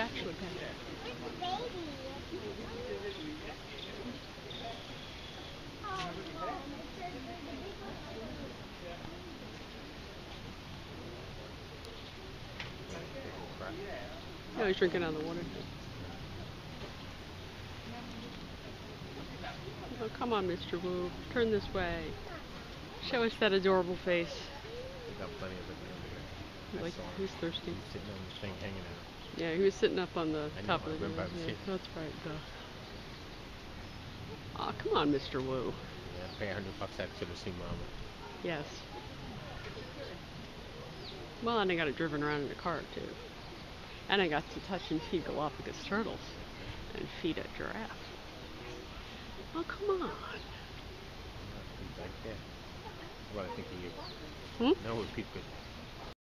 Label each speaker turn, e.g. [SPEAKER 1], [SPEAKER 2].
[SPEAKER 1] actually pet it.
[SPEAKER 2] Where's the baby? Oh, Mom, it says there's a big one.
[SPEAKER 1] No, he's drinking out of the water. Oh, come on, Mr. Wu. Turn this way. Show us that adorable face.
[SPEAKER 3] We got plenty of it over here.
[SPEAKER 1] Like, he's thirsty.
[SPEAKER 3] He's sitting on the thing hanging out.
[SPEAKER 1] Yeah, he was sitting up on the
[SPEAKER 3] I
[SPEAKER 1] top
[SPEAKER 3] know,
[SPEAKER 1] of the
[SPEAKER 3] I remember
[SPEAKER 1] yeah,
[SPEAKER 3] seeing.
[SPEAKER 1] that's right, duh. Aw, come on, Mr. Wu.
[SPEAKER 3] Yeah, pay $100 extra to see Mama.
[SPEAKER 1] Yes. Well, and I got it driven around in a cart, too. And I got to touch and feed Galapagos turtles. And feed a giraffe. Oh, come on.
[SPEAKER 3] He's like, yeah. What I think of you.
[SPEAKER 1] Hmm?
[SPEAKER 3] No, would be good.